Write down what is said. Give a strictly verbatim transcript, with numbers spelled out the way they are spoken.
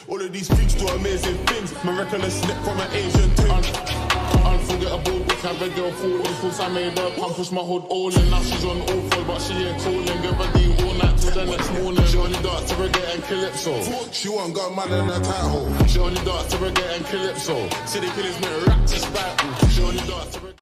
All of these freaks do amazing things. Miraculous slip from an Asian thing. Un unforgettable, we can have a girl falling. Since I made her come push my hood all in. Now she's on all four, but she ain't calling. Give her D all night till the next morning. She only dance to reggae and calypso. She want got man in her tight hole. She only dance to reggae and calypso. City killers make rap to spite. She only dance to reggae.